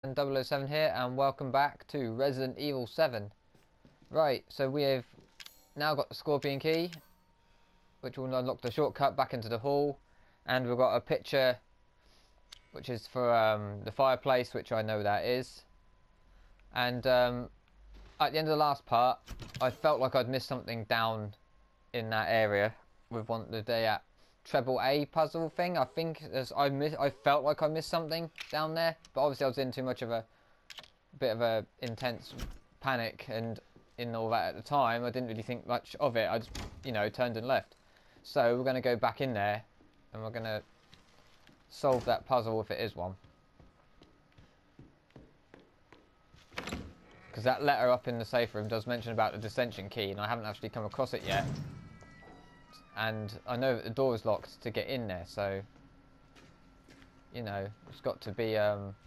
007 here, and welcome back to Resident Evil 7. Right, so we have now got the Scorpion key, which will unlock the shortcut back into the hall, and we've got a picture which is for the fireplace, which I know that is. And at the end of the last part, I felt like I'd missed something down in that area with the treble A puzzle thing. I think I felt like I missed something down there, but obviously I was in too much of a bit of a intense panic and in all that at the time. I didn't really think much of it. I just, turned and left. So we're going to go back in there and we're going to solve that puzzle if it is one. Because that letter up in the safe room does mention about the dissension key, and I haven't actually come across it yet. And I know that the door is locked to get in there, so it's got to be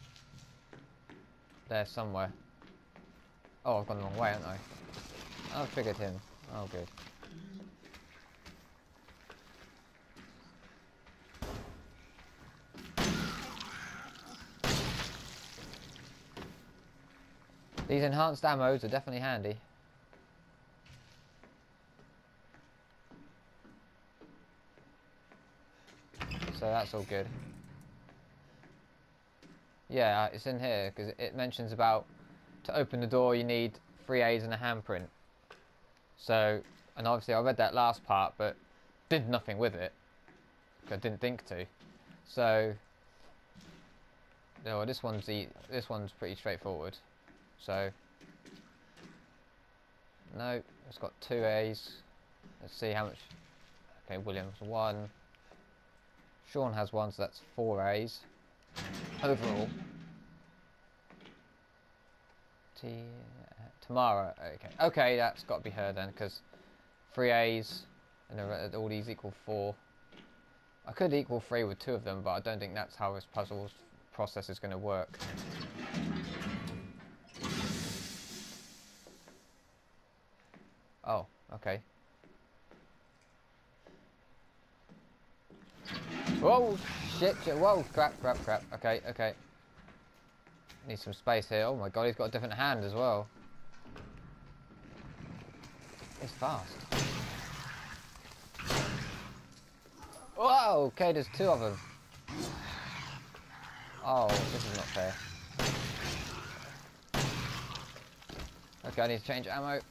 there somewhere. Oh, I've gone the wrong way, haven't I? I've triggered him. Oh, good. These enhanced ammos are definitely handy. So that's all good. Yeah, it's in here because it mentions about to open the door you need 3 A's and a handprint. So, and obviously I read that last part but did nothing with it. I didn't think to. So, no, this one's pretty straightforward. So, no, it's got 2 A's. Let's see how much. Okay, William's 1. Sean has 1, so that's 4 A's overall. Tamara, okay, that's got to be her then, because 3 A's and all these equal 4. I could equal 3 with 2 of them, but I don't think that's how this puzzle process is going to work. Oh, okay. Whoa, shit, whoa, crap. Okay. Need some space here. Oh my god, he's got a different hand as well. It's fast. Whoa, okay, there's 2 of them. Oh, this is not fair. Okay, I need to change ammo.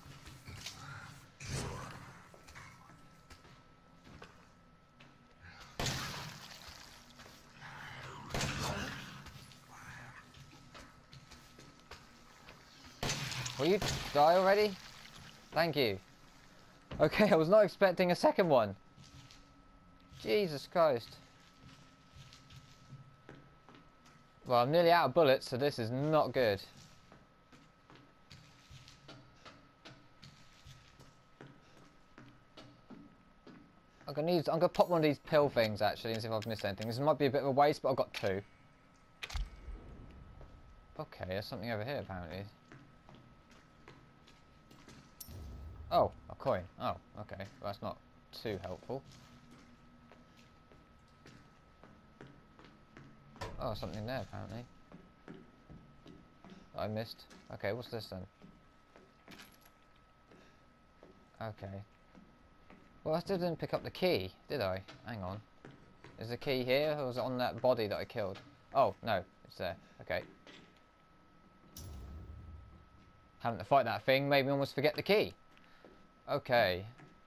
Will you die already? Thank you. Okay, I was not expecting a second one. Jesus Christ. Well, I'm nearly out of bullets, so this is not good. I'm gonna pop one of these pill things actually and see if I've missed anything. This might be a bit of a waste, but I've got 2. Okay, there's something over here apparently. Oh, a coin. Oh, okay. Well, that's not too helpful. Oh, something there apparently. I missed. Okay, what's this then? Okay. Well, I still didn't pick up the key, did I? Hang on. Is the key here, or was it on that body that I killed? Oh, no, it's there. Okay. Having to fight that thing made me almost forget the key. Okay.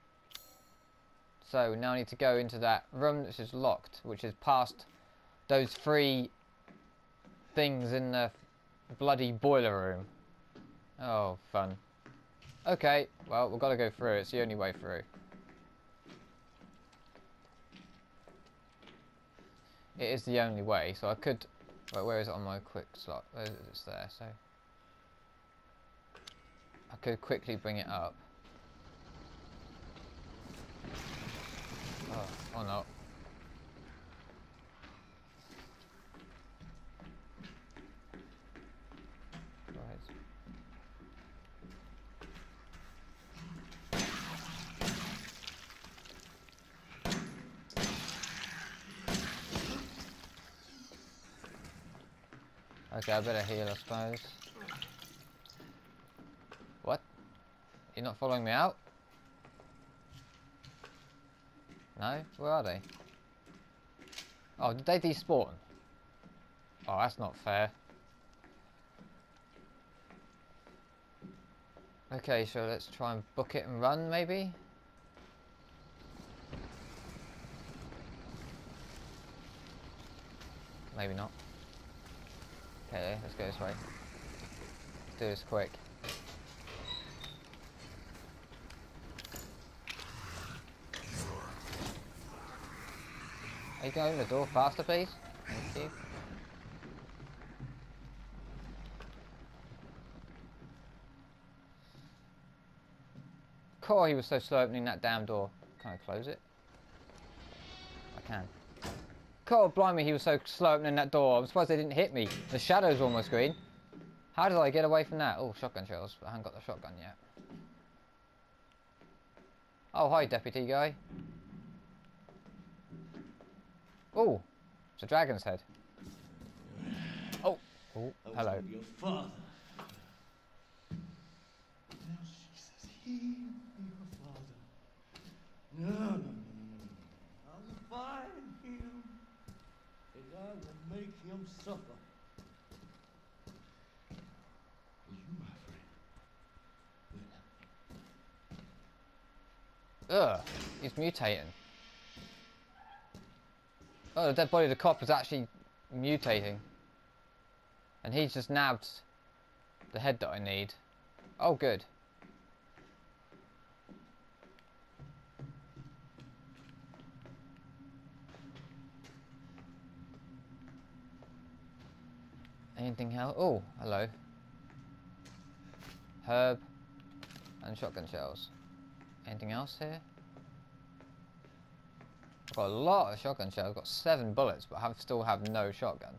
So, now I need to go into that room which is locked, which is past those 3 things in the bloody boiler room. Oh, fun. Okay, well, we've got to go through. It's the only way through. It is the only way, so I could... Wait, where is it on my quick slot? It's there, so... I could quickly bring it up. Oh, or not. Okay, I better heal, I suppose. What? You're not following me out? No? Where are they? Oh, did they despawn? Oh, that's not fair. Okay, so let's try and book it and run, maybe? Maybe not. Okay, let's go this way. Let's do this quick. Are you going the door faster, please? Thank you. Cool, he was so slow opening that damn door. Can I close it? I can. God blimey, he was so slow opening that door. I'm surprised they didn't hit me. The shadows were almost green. How did I get away from that? Oh, shotgun shells. I haven't got the shotgun yet. Oh, hi, deputy guy. Oh, it's a dragon's head. Oh, hello. Your father. Now she says he will be her father. No. I'll find him, and I will make him suffer. And you, my friend, Ugh, he's mutating. Oh, the dead body of the cop is actually mutating. And he's just nabbed the head that I need. Oh, good. Anything else? Oh, hello. Herb and shotgun shells. Anything else here? I've got a lot of shotgun shells. I've got 7 bullets, but still have no shotgun.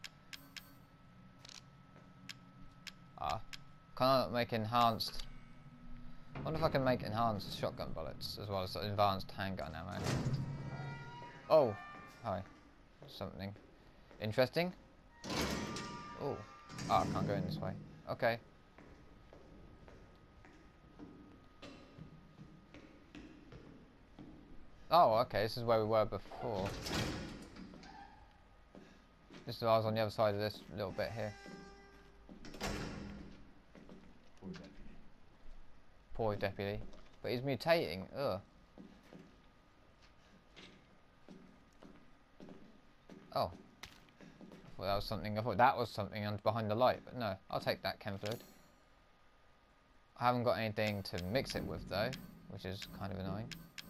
Can I make enhanced? I wonder if I can make enhanced shotgun bullets as well as advanced handgun ammo. Oh, hi. Something interesting. Oh, I can't go in this way. Okay. Oh, okay. This is where we were before. This is I was on the other side of this little bit here. Poor deputy. But he's mutating. Ugh. Oh. I thought that was something. I thought that was something behind the light, but no. I'll take that chem fluid. I haven't got anything to mix it with though, which is kind of annoying.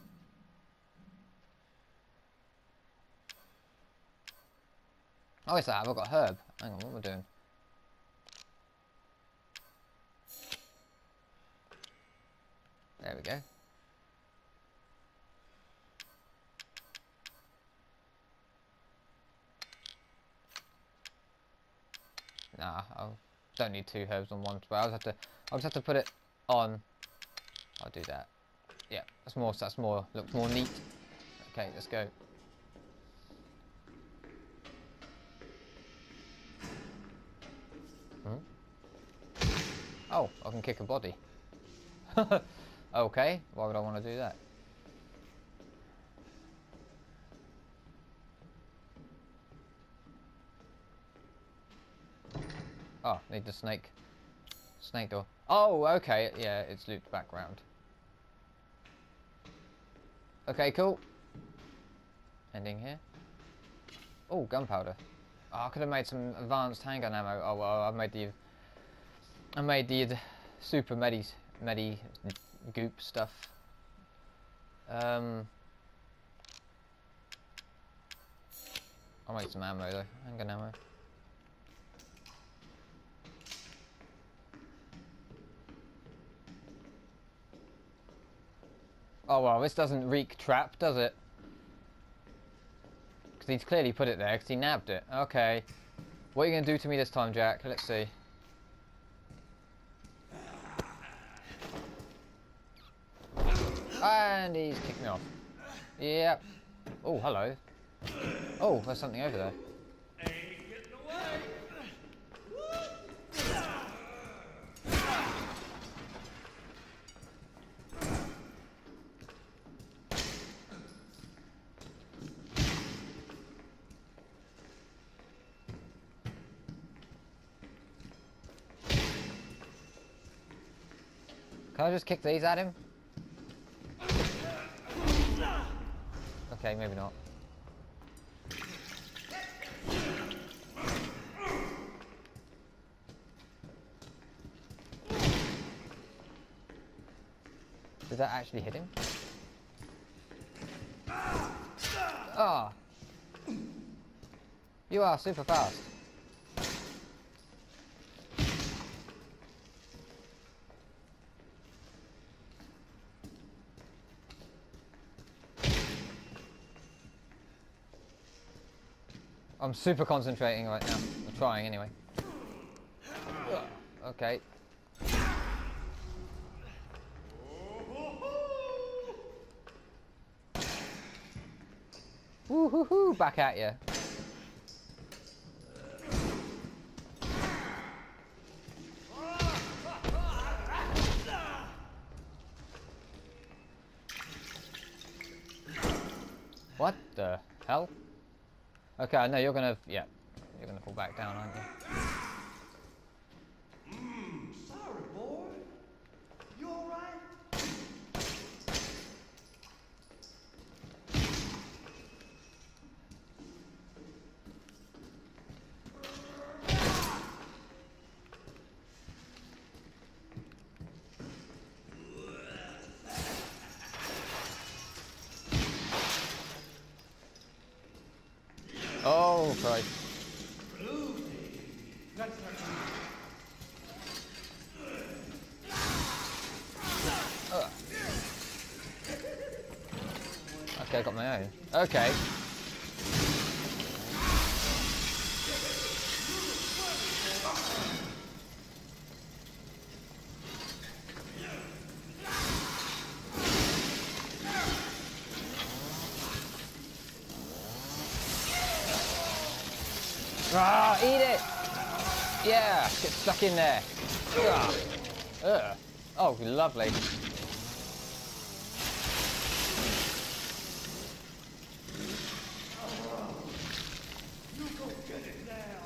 Oh, it's that. I've got herb. Hang on, what am I doing? There we go. Nah, I don't need 2 herbs on one spray. I'll just have to put it on. I'll do that. Yeah, that's more. Looks more neat. Okay, let's go. Oh, I can kick a body. Okay, why would I want to do that? Oh, need the snake door. Oh, okay, yeah, it's looped back round. Okay, cool. Ending here. Oh, gunpowder. Oh, I could have made some advanced handgun ammo. Oh well, I made the super medi goop stuff. I'll make some ammo though. Handgun ammo. Oh well, this doesn't reek trap, does it? Because he's clearly put it there because he nabbed it. Okay. What are you going to do to me this time, Jack? Let's see. And he's kicked me off. Yep. Oh, hello. Oh, there's something over there. Can I just kick these at him? Okay, maybe not. Did that actually hit him? Ah! Oh. You are super fast. I'm super concentrating right now. I'm trying anyway. Okay. Woo-hoo-hoo! Back at you. What the hell? Okay, I know you're gonna... Yeah. You're gonna fall back down, aren't you? Sorry, boy. You alright? Oh, Christ. Okay, I got my own. Okay. Ah, eat it! Yeah, get stuck in there. Ugh. Ugh. Oh, lovely. You go get it now.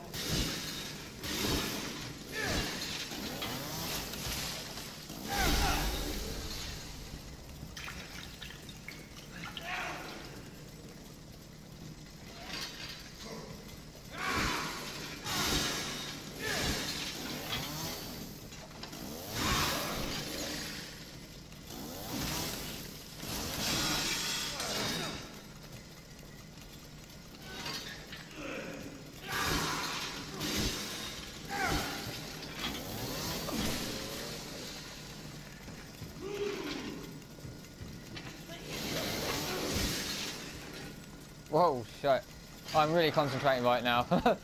Whoa, shit. I'm really concentrating right now.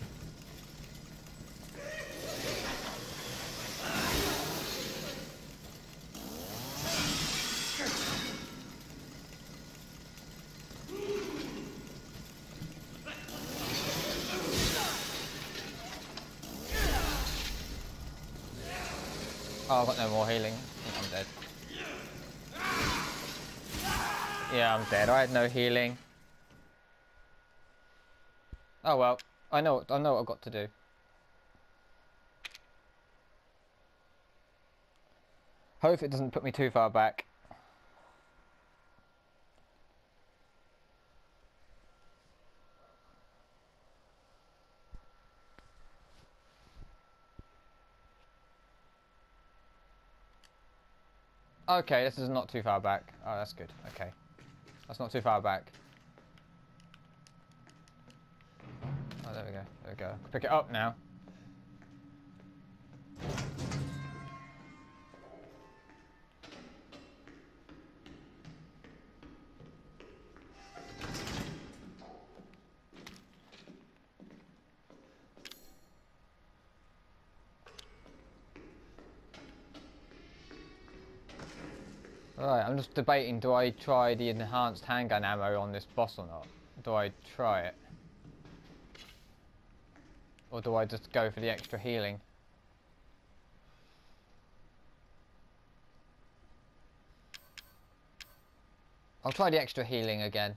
Oh, I've got no more healing. I think I'm dead. Yeah, I'm dead. I had no healing. Oh well, I know what I've got to do. Hope it doesn't put me too far back. Okay, this is not too far back. Oh, that's good. Okay. That's not too far back. Oh, there we go. There we go. Pick it up now. Alright, I'm just debating, do I try the enhanced handgun ammo on this boss or not? Do I try it? Or do I just go for the extra healing? I'll try the extra healing again.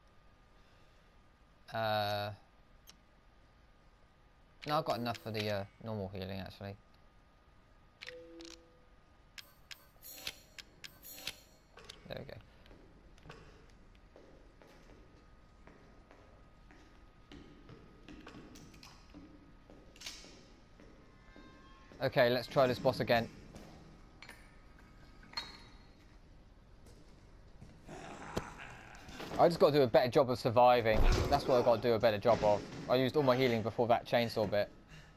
No, I've got enough for the normal healing actually. There we go. Okay, let's try this boss again. I just got to do a better job of surviving. That's what I've got to do a better job of. I used all my healing before that chainsaw bit.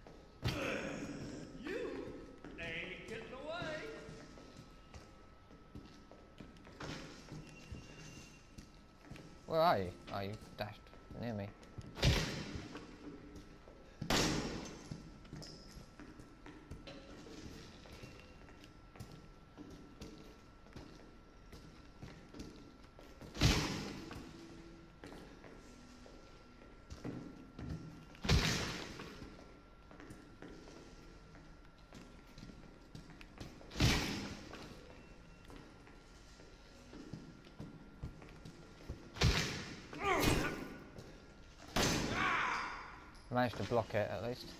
You ain't getting away. Where are you? Oh, you dashed near me. I managed to block it at least.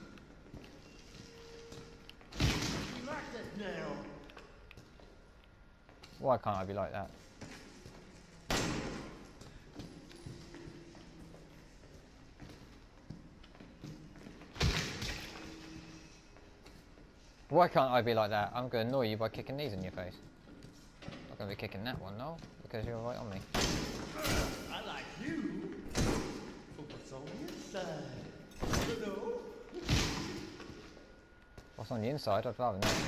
Like that now. Why can't I be like that? Why can't I be like that? I'm going to annoy you by kicking these in your face. I'm not going to be kicking that one, no, because you're right on me. I like you for what's on the inside. You know? What's on the inside? I'd rather not.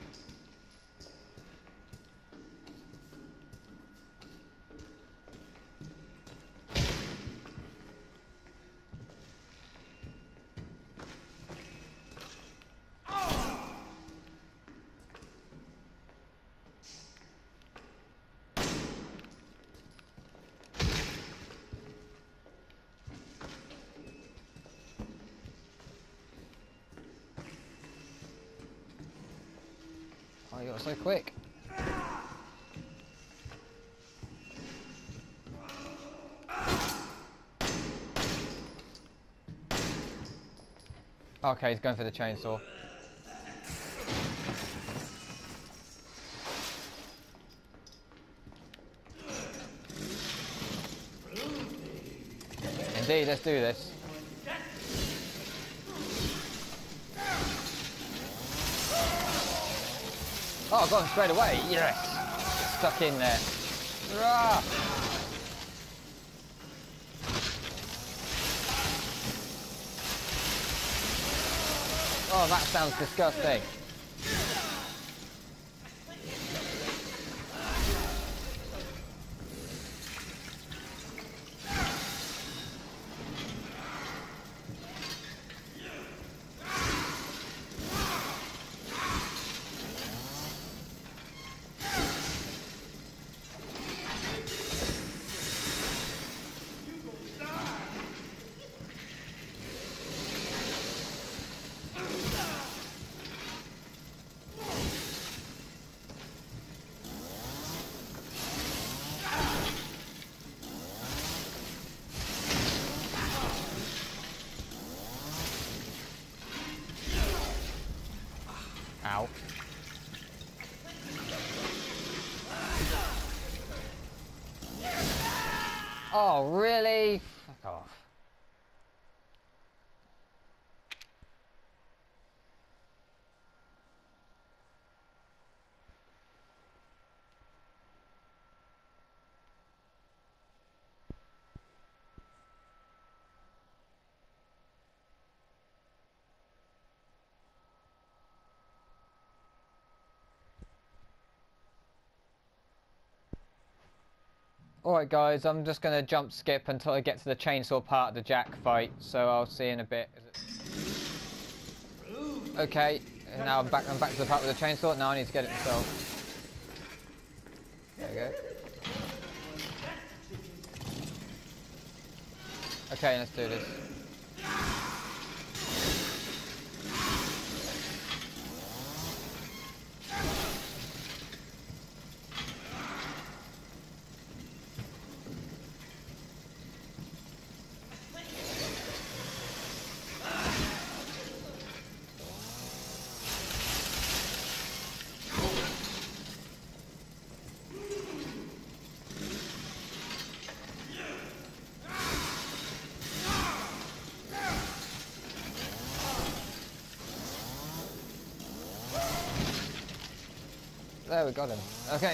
Oh, you're so quick. Okay, he's going for the chainsaw. Indeed, let's do this. Oh, I got him straight away. Yes! Stuck in there. Rah! Oh, that sounds disgusting. Ow. Oh, really? Fuck off. Alright guys, I'm just going to jump skip until I get to the chainsaw part of the Jack fight, so I'll see you in a bit. Okay, and now I'm back to the part with the chainsaw. Now I need to get it myself. There we go. Okay, let's do this. There, we got him. Okay.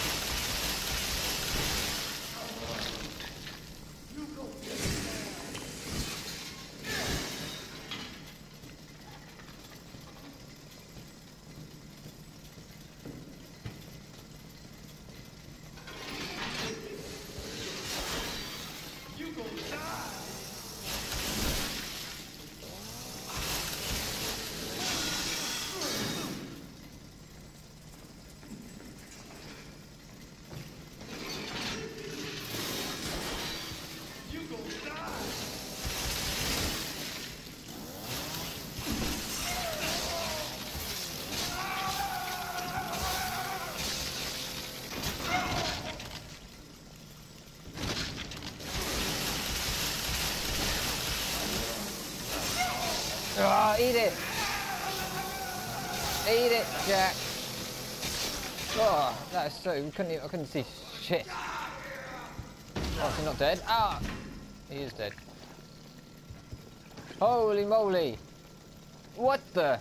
Oh, eat it! Eat it, Jack! Oh, that is so... I couldn't see shit. Oh, is he not dead? Ah! He is dead. Holy moly! What the?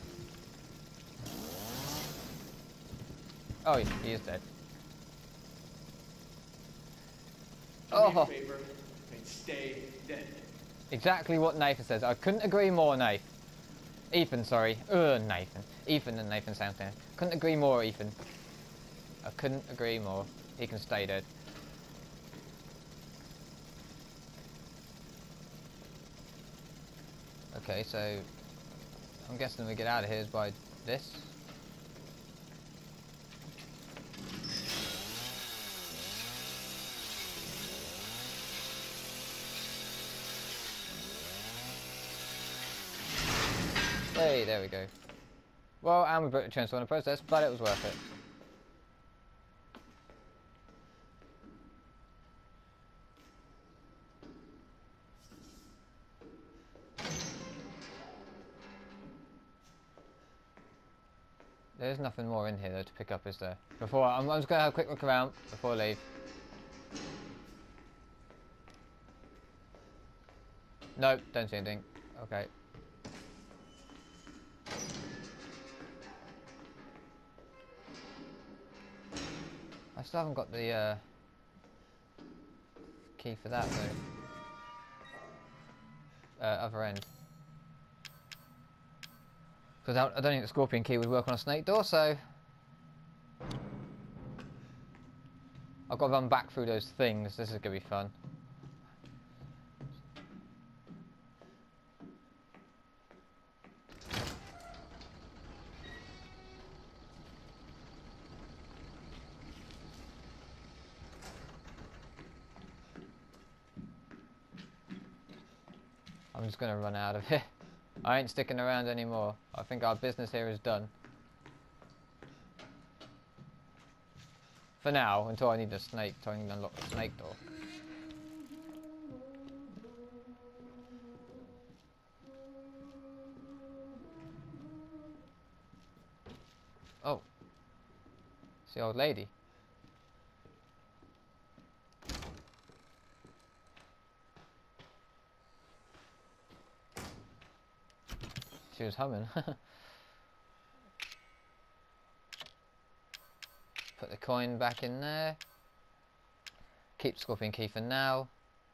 Oh, he is dead. Do me a favor and stay dead. Exactly what Nathan says. I couldn't agree more, Nathan. Ethan, sorry. Nathan. Ethan and Nathan sound there. Couldn't agree more, Ethan. I couldn't agree more. He can stay dead. Okay, so I'm guessing we get out of here is by this. Hey, there we go. Well, and we broke the transfer in the process, but it was worth it. There's nothing more in here though to pick up, is there? Before I'm just gonna have a quick look around before I leave. Nope, don't see anything. Okay. I still haven't got the key for that though. Other end. Because I don't think the scorpion key would work on a snake door, so I've got to run back through those things. This is going to be fun. I'm just going to run out of here. I ain't sticking around anymore. I think our business here is done. For now, until I need a snake, until I can unlock the snake door. Oh. It's the old lady. She was humming. Put the coin back in there. Keep the scorpion key for now.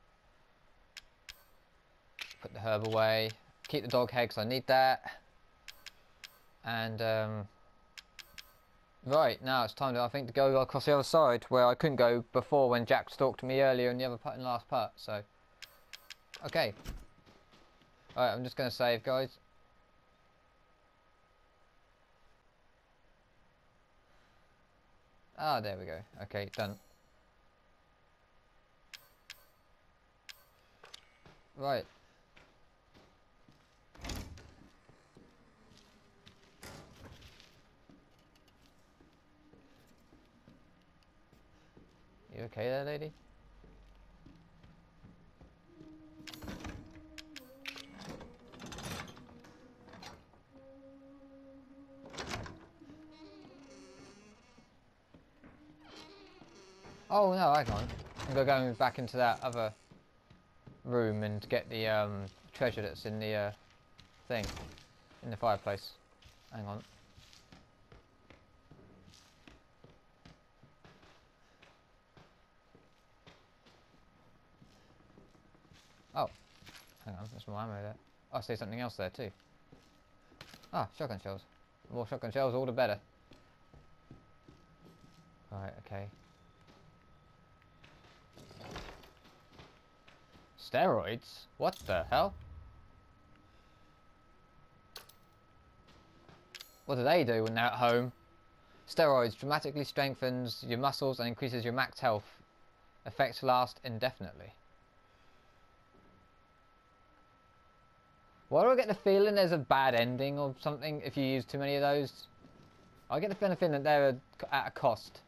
Put the herb away. Keep the dog head because I need that. And right, now it's time to, I think, to go across the other side where I couldn't go before when Jack stalked me earlier in the other part, in the last part. So, okay. Alright, I'm just going to save, guys. Ah, there we go. Okay, done. Right. You okay there, lady? Oh no, I can't. I'm gonna go back into that other room and get the treasure that's in the thing, in the fireplace. Hang on. Oh, hang on, there's more ammo there. Oh, I see something else there too. Ah, shotgun shells. The more shotgun shells, all the better. Right, okay. Steroids? What the hell? What do they do when they're at home? Steroids dramatically strengthens your muscles and increases your max health. Effects last indefinitely. Why do I get the feeling there's a bad ending or something if you use too many of those? I get the feeling that they're at a cost.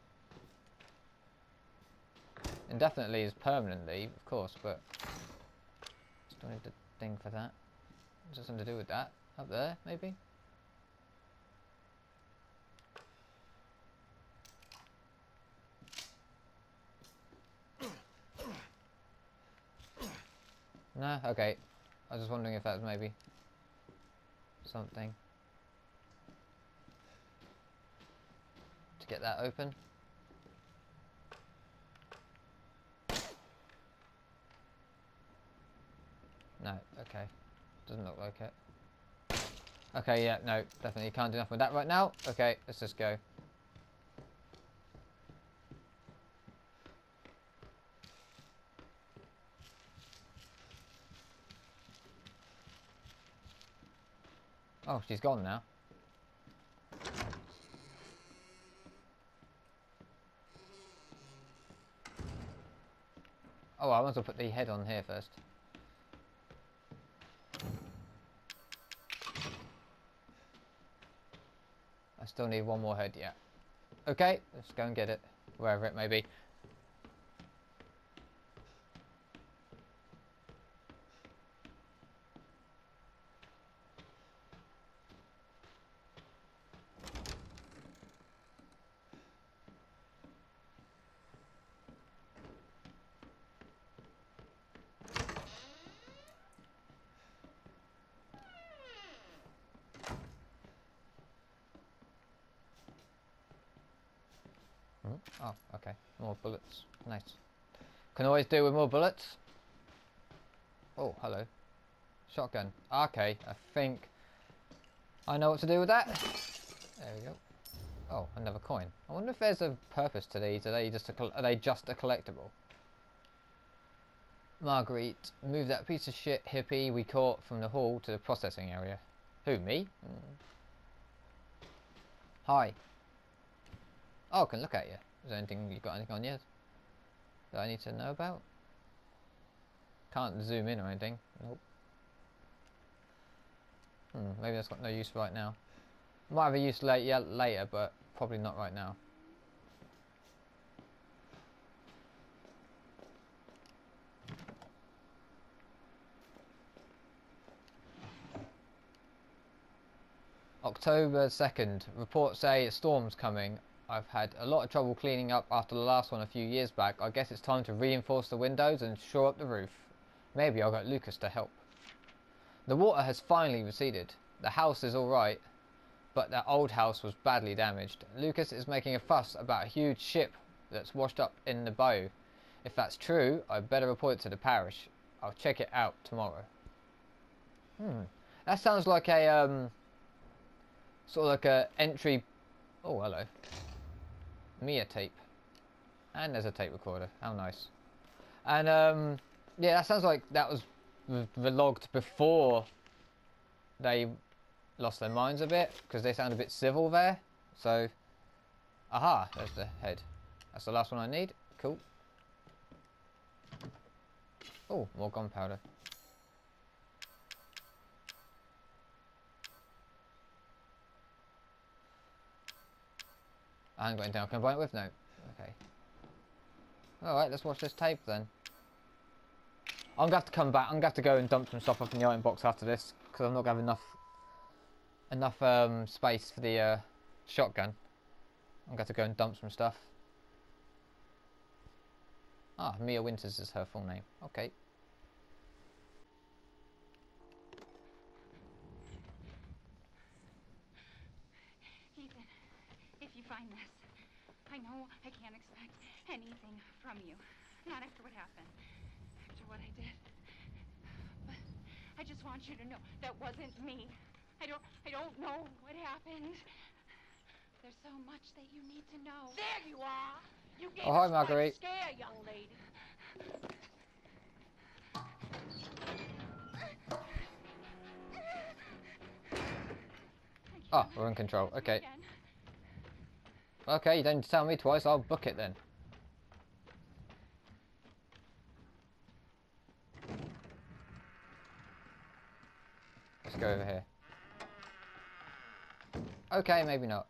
Indefinitely is permanently, of course, but still need the thing for that. Is there something to do with that? Up there, maybe? No? Okay. I was just wondering if that was maybe something. To get that open. No, okay. Doesn't look like it. Okay, yeah, no, definitely can't do nothing with that right now. Okay, let's just go. Oh, she's gone now. Oh, I might as well put the head on here first. I still need one more head, yeah. Okay, let's go and get it. Wherever it may be. Oh, okay. More bullets. Nice. Can always do with more bullets. Oh, hello. Shotgun. Okay, I think I know what to do with that. There we go. Oh, another coin. I wonder if there's a purpose to these. Are they just a collectible? Marguerite, move that piece of shit hippie we caught from the hall to the processing area. Who, me? Hi. Oh, I can look at you. Is there anything, you got anything on you that I need to know about? Can't zoom in or anything. Nope. Maybe that's got no use right now. Might have a use later, but probably not right now. October 2nd. Reports say a storm's coming. I've had a lot of trouble cleaning up after the last one a few years back. I guess it's time to reinforce the windows and shore up the roof. Maybe I'll get Lucas to help. The water has finally receded. The house is alright, but that old house was badly damaged. Lucas is making a fuss about a huge ship that's washed up in the bayou. If that's true, I'd better report it to the parish. I'll check it out tomorrow. That sounds like a sort of like a entry. Oh, hello. Mia tape. And there's a tape recorder. How nice. And yeah, that sounds like that was vlogged before they lost their minds a bit, because they sound a bit civil there. So, aha, there's the head. That's the last one I need. Cool. Oh, more gunpowder. I haven't got anything I can combine it with? No. Okay. Alright, let's watch this tape then. I'm gonna have to come back. I'm gonna have to go and dump some stuff off in the item box after this, because I'm not gonna have enough space for the shotgun. I'm gonna have to go and dump some stuff. Ah, Mia Winters is her full name. Okay. Ethan, if you find this, I know I can't expect anything from you. Not after what happened. After what I did. I just want you to know that wasn't me. I don't know what happened. There's so much that you need to know. There you are. You gave Oh, hi, us quite a Marguerite. scare, young lady. Oh, we're in control. Okay. Again. Okay, you don't need to tell me twice. I'll book it then. Let's go over here. Okay, maybe not.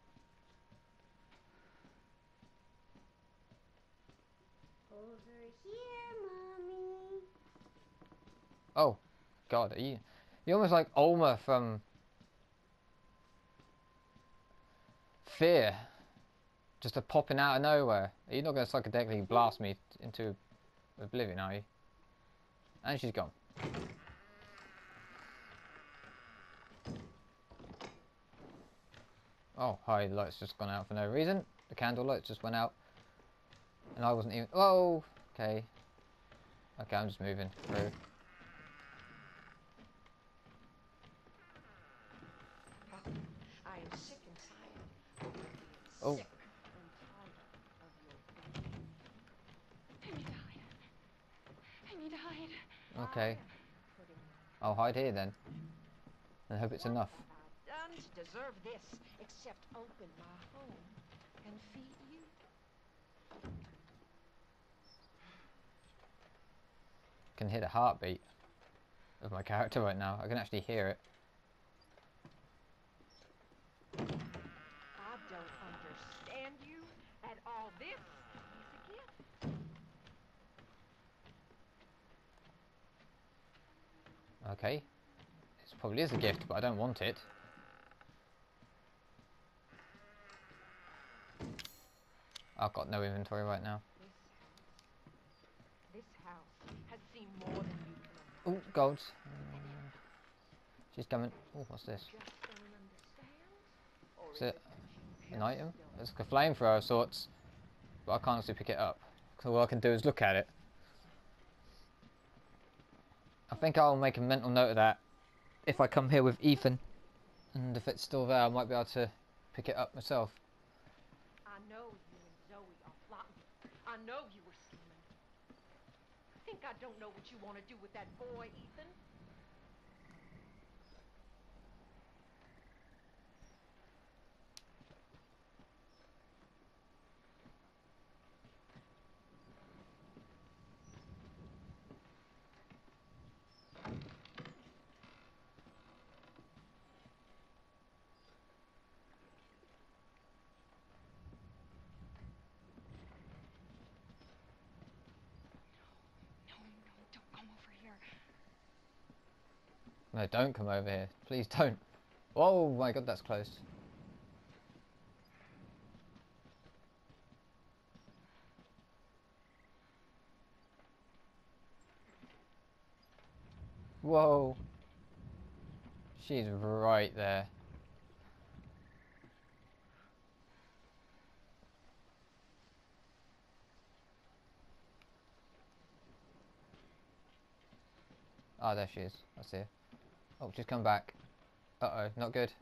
Over here, Mommy. Oh, God, you're almost like Ulmer from Fear. Just a popping out of nowhere. You're not going to psychedelically blast me into oblivion, are you? And she's gone. Oh, hi, the light's just gone out for no reason. The candle lights just went out. And I wasn't even... Oh, okay. Okay, I'm just moving through. I am sick and tired of being Oh. sick and tired of your thinking. I need to hide. I need to hide. Okay. Putting I'll hide here then. And hope it's enough. what have I done to deserve this except open my home and feed you? I can hear the heartbeat of my character right now. I can actually hear it. I don't understand you at all. This is a gift. Okay. It probably is a gift, but I don't want it. I've got no inventory right now. This house has seen more than you can imagine. Oh, golds. She's coming. Oh, what's this? Just don't understand? Or Is it you an just item? don't? It's like a flamethrower of sorts, but I can't actually pick it up. So all I can do is look at it. I think I'll make a mental note of that if I come here with Ethan. And if it's still there, I might be able to pick it up myself. I know you and Zoe are plotting. I know you were scheming. Think I don't know what you want to do with that boy, Ethan? No, don't come over here. No, don't come over here. Please don't. Oh my god, that's close. Whoa. She's right there. Ah, there she is. I see her. Oh, she's come back. Uh-oh, not good.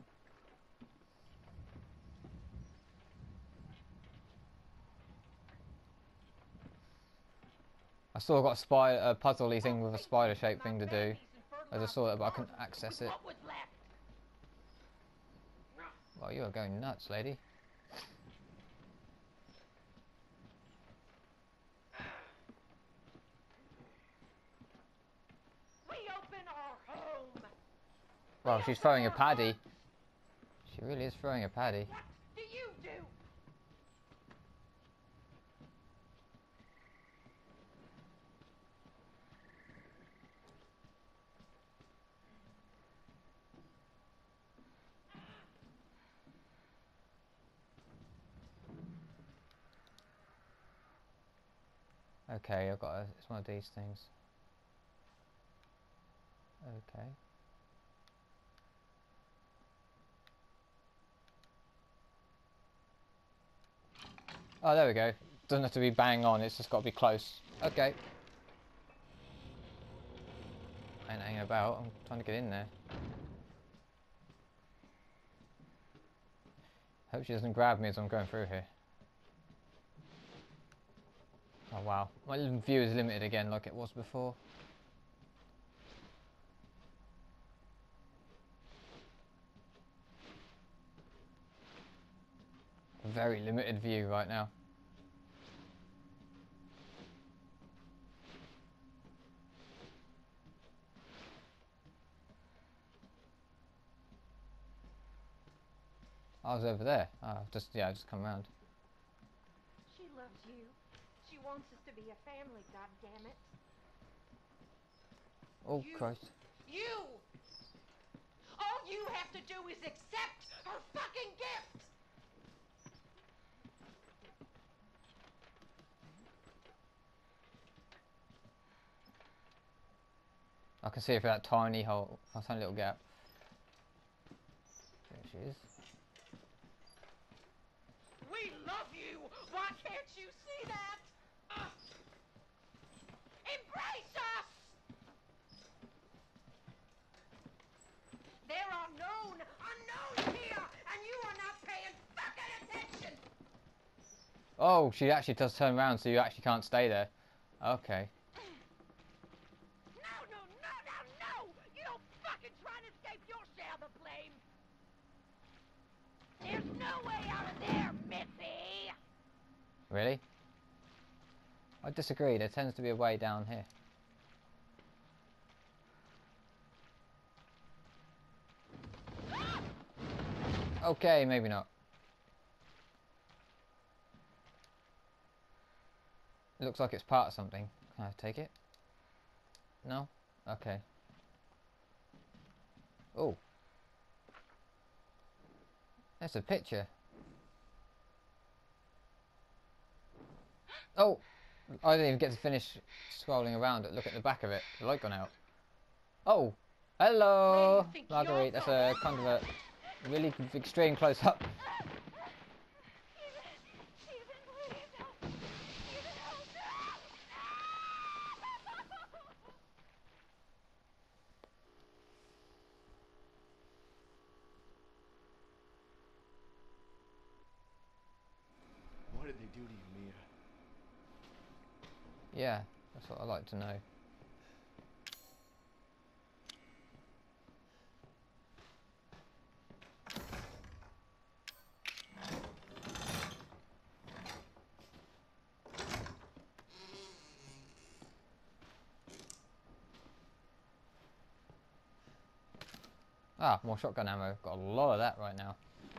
I still got a spider, a puzzle-y thing with a spider-shaped thing to do. I just saw it, but I couldn't access it. What was left? Well, you are going nuts, lady. We open our home. Well, she's throwing a paddy. She really is throwing a paddy. What do you do? Okay, I've got it's one of these things. Okay. Oh, there we go. Doesn't have to be bang on, it's just got to be close. Okay. And hang about. I'm trying to get in there. Hope she doesn't grab me as I'm going through here. Oh wow, my view is limited again like it was before. Very limited view right now. I was over there. Oh, just come round. She loves you. She wants us to be a family, goddammit. Oh You. Christ. You! All you have to do is accept her fucking gift! I can see her through that tiny hole, that tiny little gap. There she is. We love you! Why can't you see that? Embrace us! There are known unknowns here, and you are not paying fucking attention! Oh, she actually does turn around, so you actually can't stay there. Okay. No, no, no, no, no! You don't fucking try and escape your share of the blame! There's no way out of there, Missy! Really? I disagree. There tends to be a way down here. Okay, maybe not. It looks like it's part of something. Can I take it? No? Okay. Oh. That's a picture. Oh! I didn't even get to finish scrolling around it. Look at the back of it. The light gone out. Oh! Hello! Where do you think Marguerite, you're that's a kind of a really extreme close up. Stephen, please help. Stephen, help. What did they do to you, Mia? Yeah, that's what I'd like to know. Ah, more shotgun ammo. Got a lot of that right now.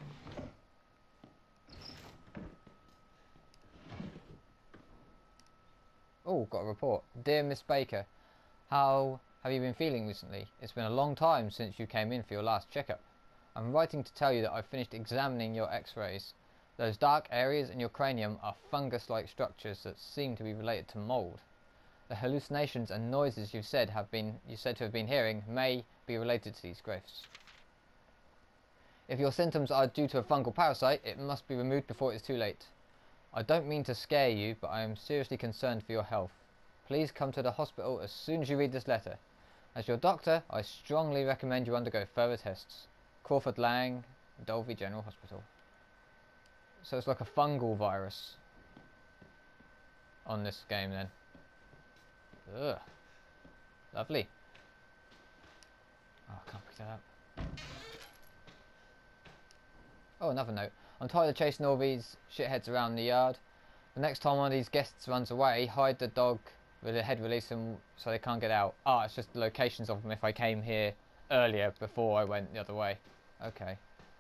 Oh, got a report. Dear Miss Baker, how have you been feeling recently? It's been a long time since you came in for your last checkup. I'm writing to tell you that I've finished examining your x-rays. Those dark areas in your cranium are fungus-like structures that seem to be related to mold. The hallucinations and noises you said to have been hearing may be related to these growths. If your symptoms are due to a fungal parasite, it must be removed before it is too late. I don't mean to scare you, but I am seriously concerned for your health. Please come to the hospital as soon as you read this letter. As your doctor, I strongly recommend you undergo further tests. Crawford Lang, Dolby General Hospital. So it's like a fungal virus on this game then. Ugh. Lovely. Oh, I can't pick that up. Oh, another note. I'm tired of chasing all these shitheads around the yard. The next time one of these guests runs away, hide the dog with the head, release them so they can't get out. Ah, it's just the locations of them if I came here earlier before I went the other way. Okay.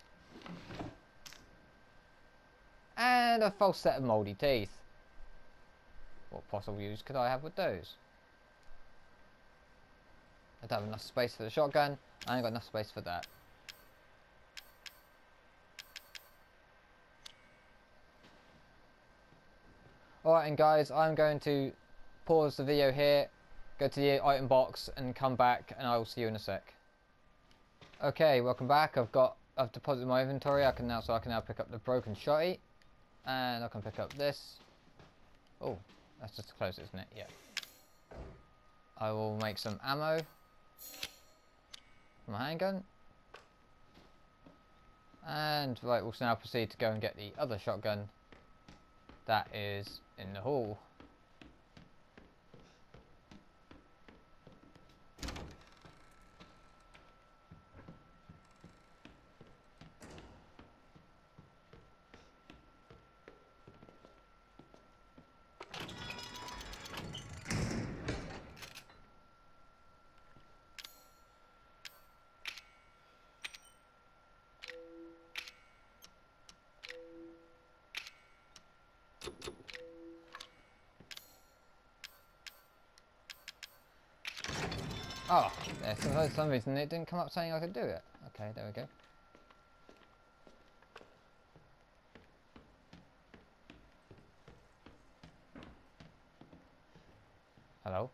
And a false set of mouldy teeth. What possible use could I have with those? I don't have enough space for the shotgun. I ain't got enough space for that. Alright, and guys, I'm going to pause the video here, go to the item box and come back, and I will see you in a sec. Okay, welcome back. I've deposited my inventory. I can now pick up the broken shotty, and I can pick up this. Oh, that's just close, isn't it? Yeah. I will make some ammo. my handgun. And right, we'll now proceed to go and get the other shotgun that is in the hall. Oh, yeah, so for some reason it didn't come up saying I could do it. Okay, there we go. Hello?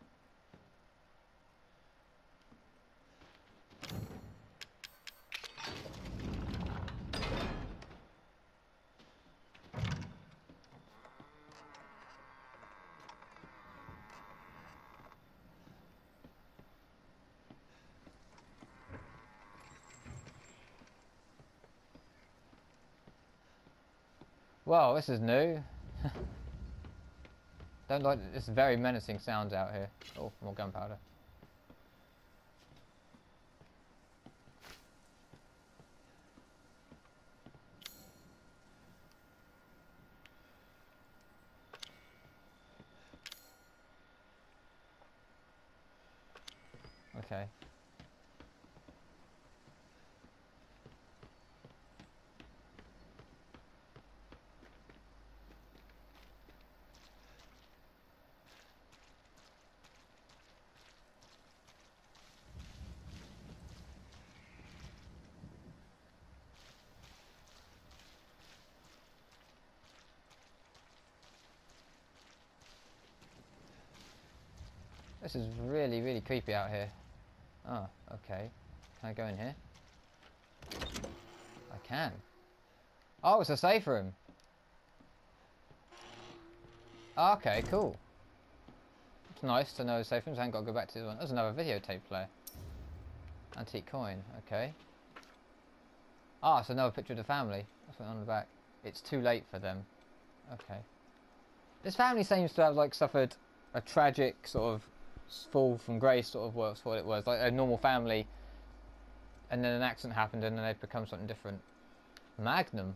Well, this is new. Don't like this very menacing sounds out here. Oh, more gunpowder. Okay. This is really, really creepy out here. Oh, okay. Can I go in here? I can. Oh, it's a safe room. Okay, cool. It's nice to know safe rooms. I ain't got to go back to this one. There's another videotape player. Antique coin. Okay. Ah, it's another picture of the family. That's what's on the back. It's too late for them. Okay. This family seems to have like suffered a tragic sort of fall from grace, sort of was what it was, like a normal family, and then an accident happened and then they've become something different. Magnum.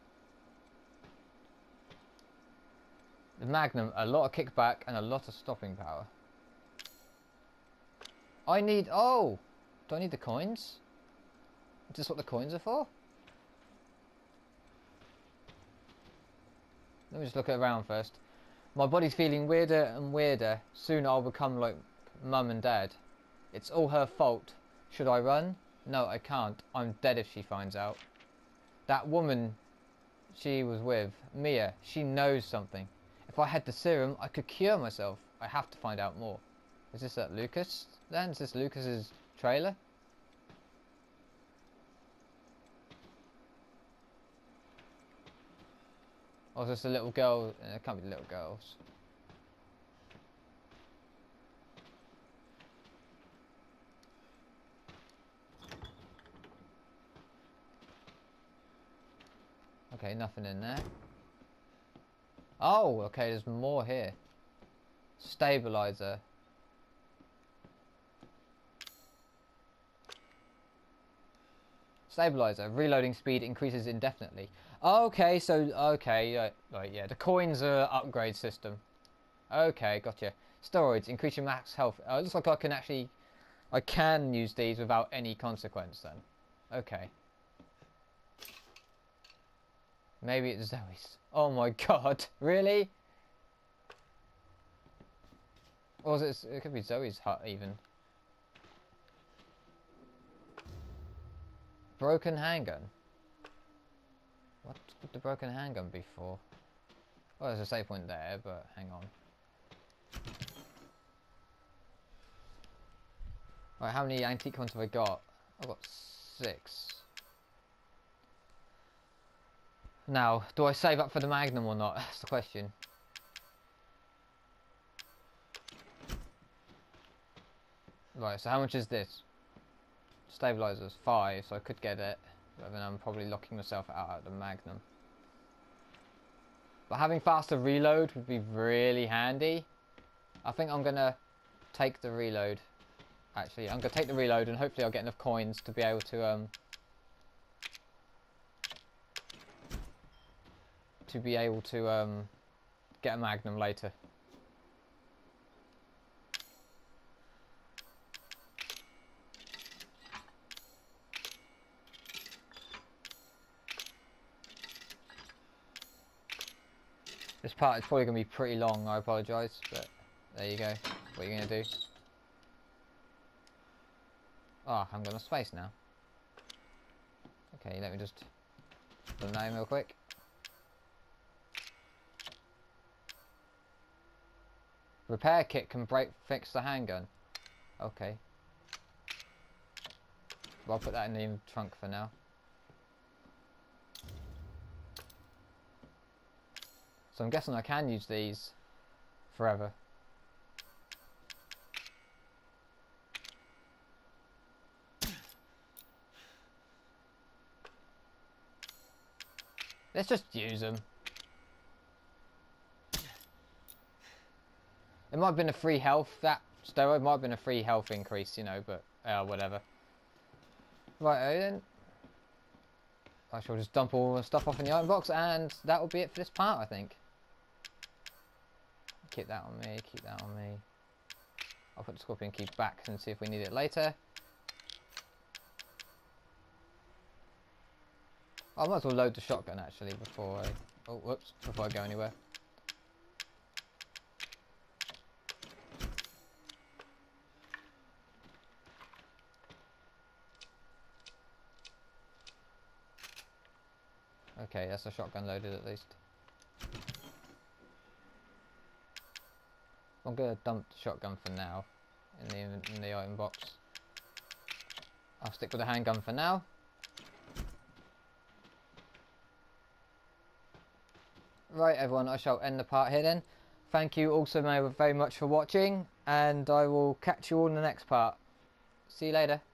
The Magnum, a lot of kickback and a lot of stopping power. I need, oh! Do I need the coins? Is this what the coins are for? Let me just look around first. My body's feeling weirder and weirder. Soon I'll become like Mum and Dad. It's all her fault. Should I run? No, I can't. I'm dead if she finds out. That woman she was with, Mia, she knows something. If I had the serum, I could cure myself. I have to find out more. Is this at Lucas then? Is this Lucas's trailer? Or is this a little girl? It can't be little girls. Okay, nothing in there. Oh, okay, there's more here. Stabilizer. Stabilizer. Reloading speed increases indefinitely. Okay, so, okay, right, yeah, the coins are upgrade system. Okay, gotcha. Steroids, increase your max health. It looks like I can use these without any consequence then. Okay. Maybe it's Zoe's. Oh my god, really? Or is it could be Zoe's hut even. Broken handgun. What would the broken handgun be for? Oh, there's a save point there, but hang on. Right, how many antique coins have I got? I've got 6. Now, do I save up for the Magnum or not? That's the question. Right, so how much is this? Stabilizer's 5, so I could get it. But then I'm probably locking myself out at the Magnum. But having faster reload would be really handy. I think I'm going to take the reload. Actually, I'm going to take the reload and hopefully I'll get enough coins to be able to get a Magnum later. This part is probably going to be pretty long, I apologise, but there you go. What are you going to do? Oh, I'm going to space now. Okay, let me just put the name real quick. Repair kit can fix the handgun. Okay. Well, I'll put that in the trunk for now. So I'm guessing I can use these forever. Let's just use them. It might have been a free health, that steroid might have been a free health increase, you know, but whatever. Right, then. I shall just dump all the stuff off in the iron box, and that will be it for this part, I think. Keep that on me, keep that on me. I'll put the scorpion key back and see if we need it later. I might as well load the shotgun actually before I... Oh, whoops, before I go anywhere. Okay, that's a shotgun loaded at least. I'm gonna dump the shotgun for now in the item box. I'll stick with the handgun for now. Right, everyone, I shall end the part here then. Thank you also very much for watching, and I will catch you all in the next part. See you later.